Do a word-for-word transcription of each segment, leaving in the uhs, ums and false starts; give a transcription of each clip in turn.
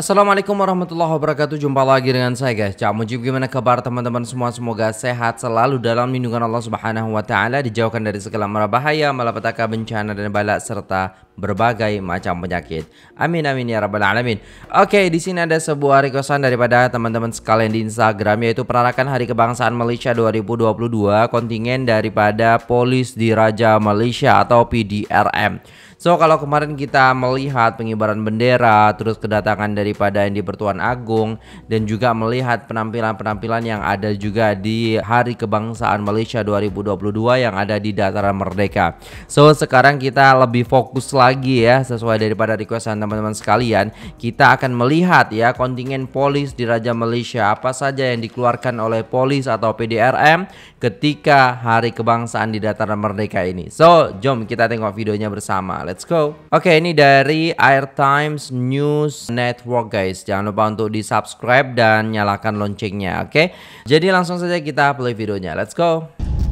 Assalamualaikum warahmatullahi wabarakatuh. Jumpa lagi dengan saya guys, Cak Mujib. Gimana kabar teman-teman semua? Semoga sehat selalu dalam lindungan Allah Subhanahu wa taala, dijauhkan dari segala mara bahaya, malapetaka, bencana dan bala serta berbagai macam penyakit. Amin amin ya rabbal alamin. Oke, di sini ada sebuah requestan daripada teman-teman sekalian di Instagram, yaitu perarakan Hari Kebangsaan Malaysia dua ribu dua puluh dua kontingen daripada Polis Diraja Malaysia atau P D R M. So kalau kemarin kita melihat pengibaran bendera, terus kedatangan daripada yang di Pertuan Agung, dan juga melihat penampilan-penampilan yang ada juga di Hari Kebangsaan Malaysia dua ribu dua puluh dua yang ada di Dataran Merdeka. So sekarang kita lebih fokus lagi ya, sesuai daripada requestan teman-teman sekalian. Kita akan melihat ya kontingen Polis Diraja Malaysia apa saja yang dikeluarkan oleh polis atau P D R M ketika Hari Kebangsaan di Dataran Merdeka ini. So jom kita tengok videonya bersama. Let's go. Oke, ini dari Airtimes News Network guys. Jangan lupa untuk di subscribe dan nyalakan loncengnya. Oke, jadi langsung saja kita play videonya. Let's go.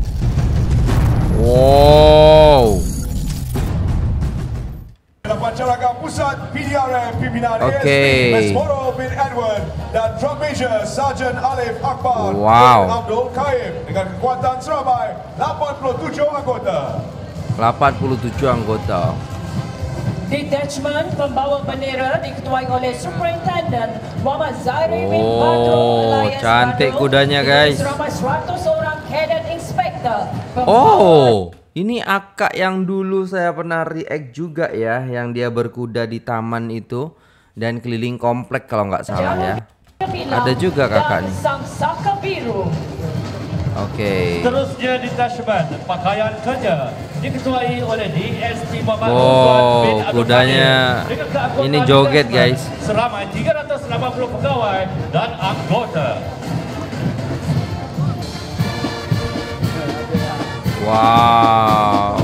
Wow. Pancaraga Pusat P D R M pimpinan Oke. A S P Mesmoro bin Edward dan Drum Major Sarjan Alif Akbar Wow. bin Abdul Kaim dengan kekuatan seramai lapan puluh tujuh anggota. delapan puluh tujuh anggota. Detachment pembawa bendera diketuai oleh Superintendent Muhammad Zairi bin Oh, Badrul alias cantik Badrul, kudanya, guys. Seramai seratus orang cadet inspector. Oh, ini akak yang dulu saya pernah react juga ya, yang dia berkuda di taman itu dan keliling komplek kalau nggak salah ya. Ada juga kakak nih. Sang Saka Biru. Oke. Seterusnya detachment pakaian kerja diketuai oleh D S P Muhammad Oh, Osman bin Abdul kudanya Qadir dengan keanggotaan ini joget, detachment guys. Seramai tiga ratus delapan puluh pegawai dan anggota. Wow.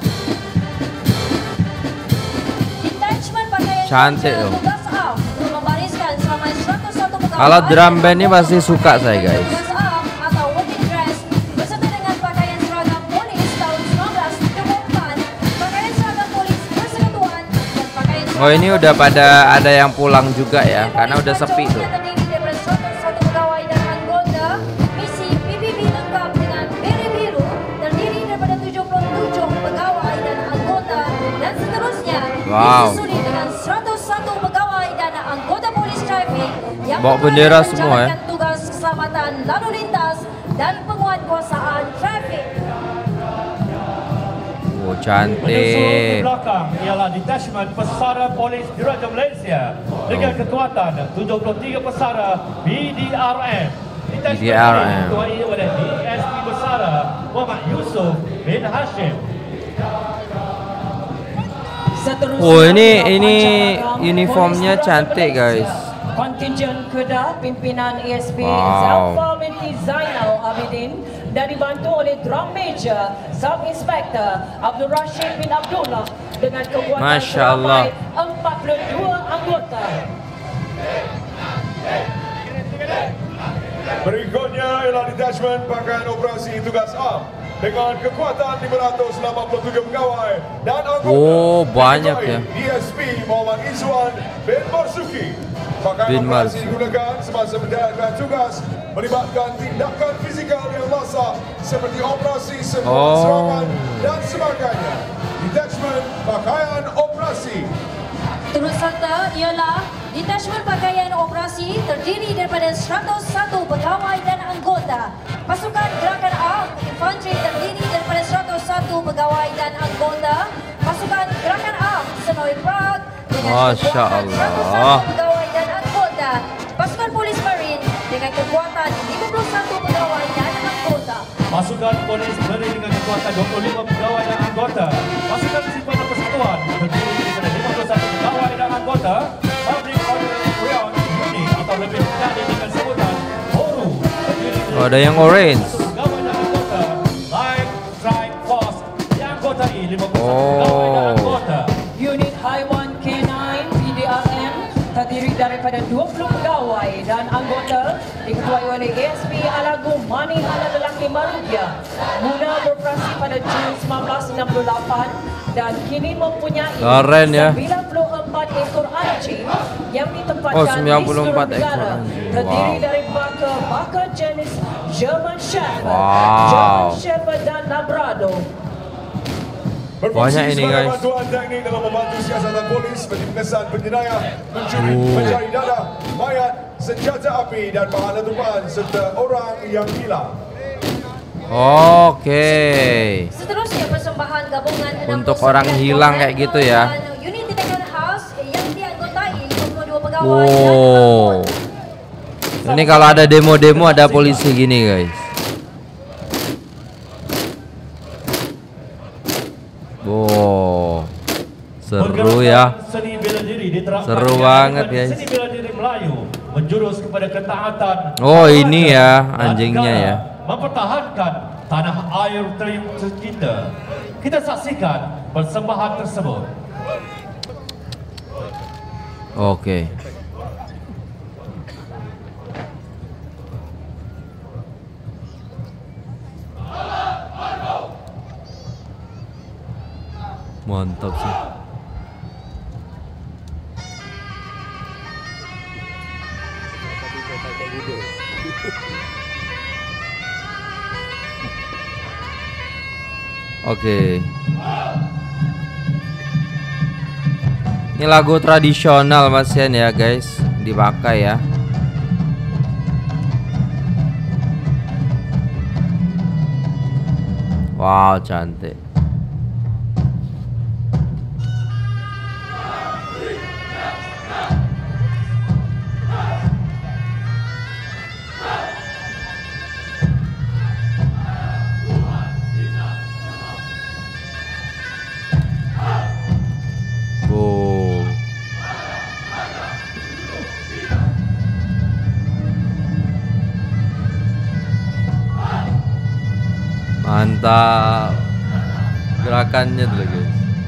Detachment pakaian Cantik kerja loh. tugas A untuk membariskan selama seratus satu pegawai. Kalau drum band ini pasti suka saya guys. Tugas A atau working dress beserta dengan pakaian seragam polis tahun seribu sembilan ratus tujuh puluh empat, pakaian seragam polis persekutuan dan pakaian Oh, ini seragam udah polis pada ada yang pulang juga ya, karena udah sepi tuh. terdiri daripada seratus satu pegawai dan anggota. Misi P B B lengkap dengan beret biru terdiri daripada tujuh puluh tujuh pegawai dan anggota, dan seterusnya Wow. disusul dengan seratus satu pegawai dan anggota polis trafik yang Bawa akan bendera semua, ya? menjalankan tugas keselamatan lalu lintas dan penguatkuasaan trafik. Oh, Menyusul di cantik. belakang ialah detachment pesara Polis Diraja Malaysia dengan kekuatan tujuh puluh tiga pesara B D R M. Detachment B D R M. ini diketuai oleh D S P Besara Muhammad Yusuf bin Hashim. Seterusnya Oh, ini adalah ini Pancaraga uniformnya Polis cantik Diraja guys. Malaysia. Kontingen Kedah pimpinan A S P Wow. Zalfa binti Zainal Abidin dan dibantu oleh Drum Major Sub Inspector Abdul Rashid bin Abdullah dengan kekuatan Masya Allah. seramai empat puluh dua anggota. Berikutnya ialah detachment pakaian operasi tugas A dengan kekuatan lima ratus lapan puluh tujuh pegawai dan anggota. Oh, banyak ya. D S P Muhammad Izwan bin Marzuki. Pakaian Bin operasi Marzuki. digunakan semasa menjalankan tugas melibatkan tindakan fizikal yang lasak seperti operasi semua Oh. serangan dan sebagainya. Detachment pakaian operasi. Turut serta ialah detachment pakaian operasi terdiri daripada seratus satu pegawai dan anggota. Pasukan Gerakan A Infanteri terdiri daripada seratus satu pegawai dan anggota. Pasukan Gerakan A Senoi Prague dengan Masya kekuatan Allah. seratus satu pegawai dan anggota. Pasukan Polis Marine dengan kekuatan lima puluh satu pegawai dan anggota. Pasukan Polis Marine dengan kekuatan dua puluh lima pegawai dan anggota. Pasukan Simpanan Persekutuan terdiri daripada lima puluh satu pegawai dan anggota. Public Ordnance Rayon Unit atau lebih dikenal dengan sebutan PORU terdiri Oh, ada yang orange. pegawai dan anggota. Light Strike Force yang anggota ini lima puluh satu Oh. pegawai dan anggota. Unit Haiwan K sembilan P D R M terdiri daripada dua puluh pegawai dan anggota diketuai oleh A S P Alagu Mani Hala Lelaki Marugia. Mula beroperasi pada Jun seribu sembilan ratus enam puluh lapan dan kini mempunyai Keren ya. sembilan puluh empat empat ekor anjing yang ditempatkan Oh, sembilan puluh empat di seluruh ekor negara. anjing. Terdiri Wow. dari baka-baka jenis German Shepherd, Wow. German Shepherd dan Labrador. Berfungsi Banyak ini, sebagai guys. bantuan teknik dalam membantu siasatan polis bagi pengesan penjenayah, mencuri, Oh. mencari darah, mayat, senjata api dan bahan letupan serta orang yang hilang. Oke. Seterusnya persembahan gabungan enam Untuk puluh sembilan orang hilang kayak gitu ya. dan unit tindakan khas yang dianggotai lima puluh dua pegawai Wow. dan Ini kalau ada demo-demo ada polisi gini guys. Wow. Seru ya. Seni bela diri diterapkan Seru dengan banget, guys. Seni bela diri Melayu menjurus kepada ketaatan. Oh, ini ya, dan anjingnya negara, ya. Mempertahankan tanah air tercinta. Kita saksikan persembahan tersebut. Oke. Mantap sih. Oke. Ini lagu tradisional Mas Yan ya guys, dipakai ya. Wow, cantik. Wow. Mantap. Gerakannya tuh guys.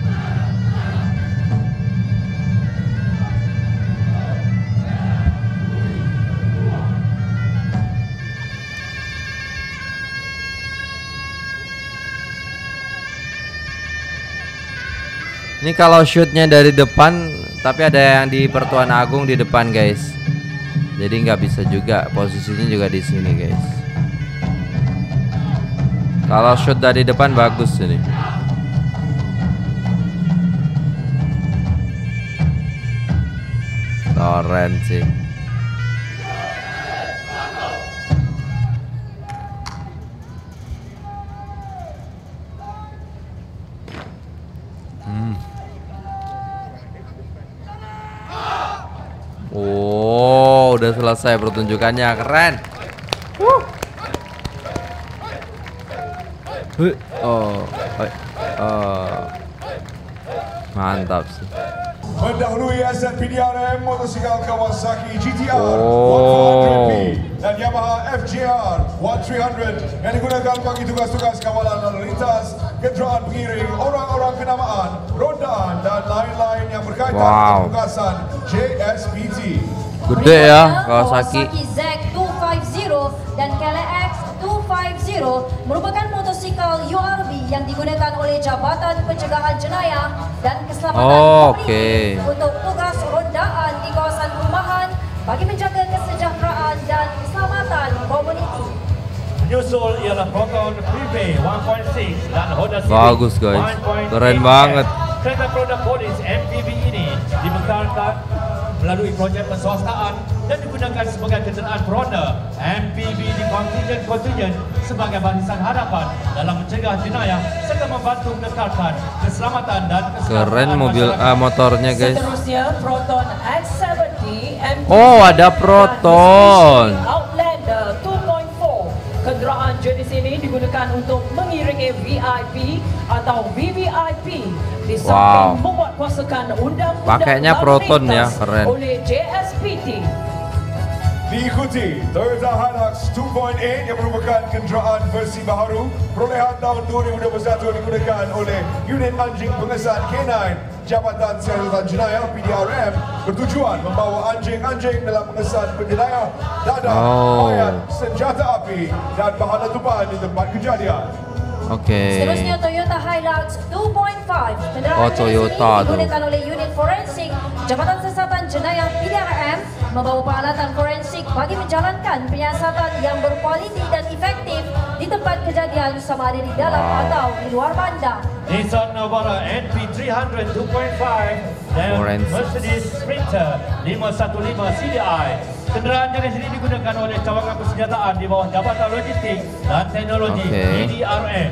Ini kalau shootnya dari depan, tapi ada yang di Pertuan Agung di depan guys. Jadi nggak bisa juga, posisinya juga di sini guys. Kalau shoot dari depan bagus ini. Keren sih. Oh, udah selesai pertunjukannya, keren. Wuh. Huh. Oh, oh, oh. Mantap sih. Mendahului aset P D R M motosikal Kawasaki G T R Oh. seratus P dan Yamaha F J R tiga ratus yang digunakan bagi tugas-tugas kawalan lalu lintas, kenderaan pengiring, orang-orang kenamaan, rondaan dan lain-lain yang berkaitan Wow. dengan tugasan J S P T. Gede ya Kawasaki. Kawasaki Z dua ratus lima puluh dan K L X dua ratus lima puluh merupakan motosikal U R B yang digunakan oleh Jabatan Pencegahan Jenayah dan Keselamatan Oh, Komuniti oke. untuk tugas rondaan di kawasan perumahan bagi menjaga kesejahteraan dan keselamatan komuniti. Menyusul ialah Proton Privé satu titik enam dan Honda Civic Bagus, guys. satu titik delapan. Keren banget. Kereta produk polis M P V ini dibekalkan melalui projek perswastaan dan digunakan sebagai kenderaan peronda. M P V di kontingen-kontingen sebagai barisan hadapan dalam mencegah jenayah serta membantu menekalkan keselamatan dan keselamatan Keren mobil masyarakat. ah, motornya guys. Seterusnya Proton X tujuh puluh M P V Oh, ada Proton. dan Outlander dua titik empat. Kenderaan jenis ini digunakan untuk mengiringi V I P atau V V I P di samping Wow. membuat kuasakan undang-undang Pakainya lalu Proton ya, lintas keren. oleh J S P T. Diikuti Toyota Hilux dua titik delapan yang merupakan kenderaan versi baharu perolehan tahun dua ribu dua puluh satu digunakan oleh unit anjing pengesan K sembilan Jabatan Siasatan Jenayah P D R M bertujuan membawa anjing-anjing dalam pengesan penjenayah, dadah, Oh. mayat, senjata api dan bahan letupan di tempat kejadian. Oke. Seterusnya Toyota Hilux dua titik lima. Kenderaan Oh, jenis Toyota ini tuh. digunakan oleh unit forensik Jabatan Siasatan Jenayah P D R M membawa peralatan forensik bagi menjalankan penyiasatan yang berkualiti dan efektif di tempat kejadian sama ada di dalam atau di luar bandar. Nissan Navara N P tiga ratus dua titik lima dan Forensik. Mercedes Sprinter lima satu lima C D I. Kenderaan jenis ini digunakan oleh cawangan persenjataan di bawah Jabatan Logistik dan Teknologi Okey. P D R M.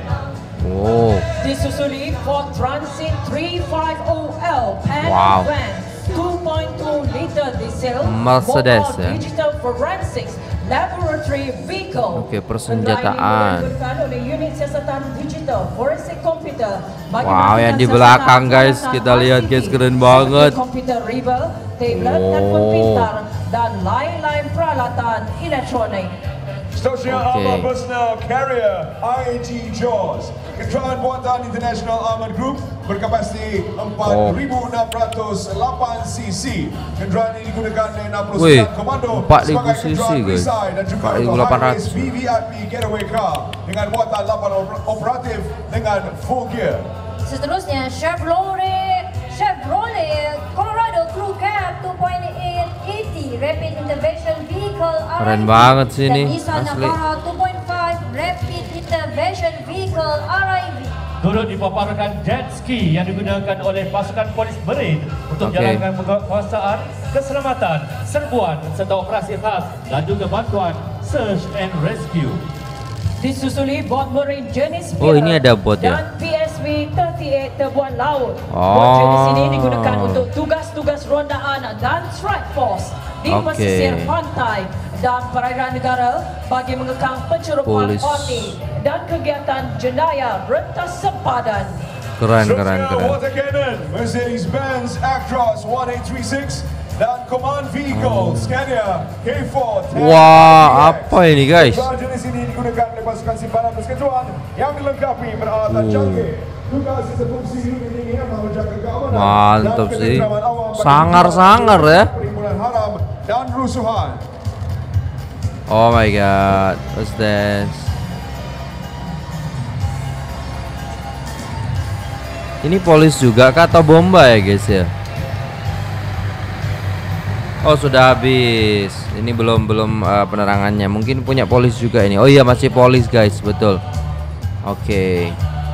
Oh, Disusuli Ford Transit tiga lima nol L Pan Wow. Van dua koma dua liter diesel Mercedes, mobile ya. digital forensics laboratory vehicle. Okey, persenjataan. Kenderaan ini dilakukan oleh unit siasatan digital forensik komputer. Bagi Wow, melakukan yang di siasatan belakang, guys. peralatan Kita lihat, I C T, guys, keren banget. seperti komputer rival, tablet, handphone Oh. pintar dan lain-lain peralatan elektronik. Seterusnya Okey. Armored Personnel Carrier I A T Jaws. Kenderaan buatan International Armored Group berkapasiti empat ribu enam ratus lapan cc. Kenderaan ini digunakan oleh enam puluh Weh, sembilan komando empat ribu sebagai cc, kenderaan guys. perisai dan juga empat ribu untuk lapan high-race ratus. V V I P getaway car dengan muatan delapan operatif dengan full gear. Seterusnya Chevrolet Chevrolet Colorado Crew Cab dua koma delapan eighty Rapid Intervention Vehicle R I V Keren banget sih dan ini, Nissan asli. Navara dua koma lima Rapid Intervention Vehicle R I V. Turut dipaparkan jet ski yang digunakan oleh pasukan polis Berin untuk Okey. menjalankan penguasaan, keselamatan, serbuan serta operasi khas dan juga bantuan search and rescue. Disusuli bot marine jenis Oh, Spear ini ada bot ya? dan P S V tiga puluh delapan terbuan laut. Oh. Bot jenis ini digunakan untuk tugas-tugas rondaan dan strike force di Okey. pesisir pantai dan perairan negara bagi mengekang pencerobohan Polis. parti dan kegiatan jenayah rentas sempadan. keren, keren, Seterusnya keren. water cannon Mercedes-Benz Actros one eight three six dan command vehicle Scania K four. Wah, apa ini, guys? Kenderaan jenis ini digunakan oleh pasukan simpanan persekutuan yang dilengkapi peralatan Oh. canggih. Juga sisa fungsi unit ini yang menjaga keamanan Mantap dan sih. ketentraman awam bagi Sangar-sangar tujuan ya. Perhimpunan haram dan rusuhan. Oh my god, what's this? Ini polis juga kah atau bomba ya guys ya? Oh sudah habis. Ini belum belum uh, penerangannya. Mungkin punya polis juga ini. Oh iya masih polis guys, betul. Oke.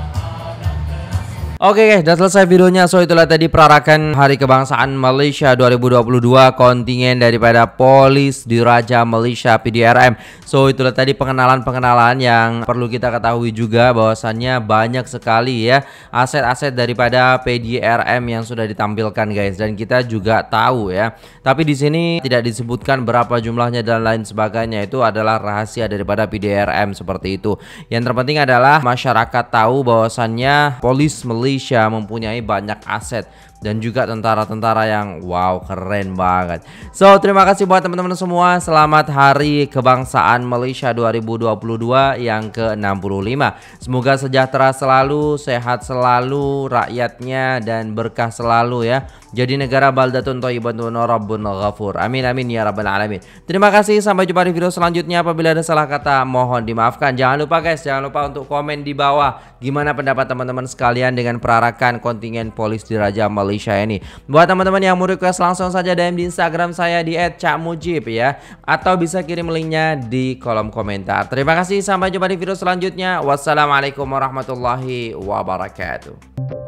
Oke guys, udah selesai videonya. So itulah tadi perarakan Hari Kebangsaan Malaysia dua ribu dua puluh dua kontingen daripada Polis Diraja Malaysia P D R M. So itulah tadi pengenalan-pengenalan yang perlu kita ketahui juga bahwasannya banyak sekali ya aset-aset daripada P D R M yang sudah ditampilkan guys, dan kita juga tahu ya. Tapi di sini tidak disebutkan berapa jumlahnya dan lain sebagainya, itu adalah rahasia daripada P D R M seperti itu. Yang terpenting adalah masyarakat tahu bahwasannya Polis Malaysia Malaysia mempunyai banyak aset dan juga tentara-tentara yang wow keren banget. So terima kasih buat teman-teman semua. Selamat Hari Kebangsaan Malaysia dua ribu dua puluh dua yang ke enam puluh lima. Semoga sejahtera selalu, sehat selalu rakyatnya, dan berkah selalu ya. Jadi negara baldatun thayyibatun rabbun ghafur. Amin amin ya rabbal alamin. Terima kasih, sampai jumpa di video selanjutnya. Apabila ada salah kata mohon dimaafkan. Jangan lupa guys, jangan lupa untuk komen di bawah gimana pendapat teman-teman sekalian dengan perarakan kontingen Polis Diraja Malaysia ini. Buat teman-teman yang mau request, langsung saja D M di Instagram saya di et cak mujib ya, atau bisa kirim linknya di kolom komentar. Terima kasih, sampai jumpa di video selanjutnya. Wassalamualaikum warahmatullahi wabarakatuh.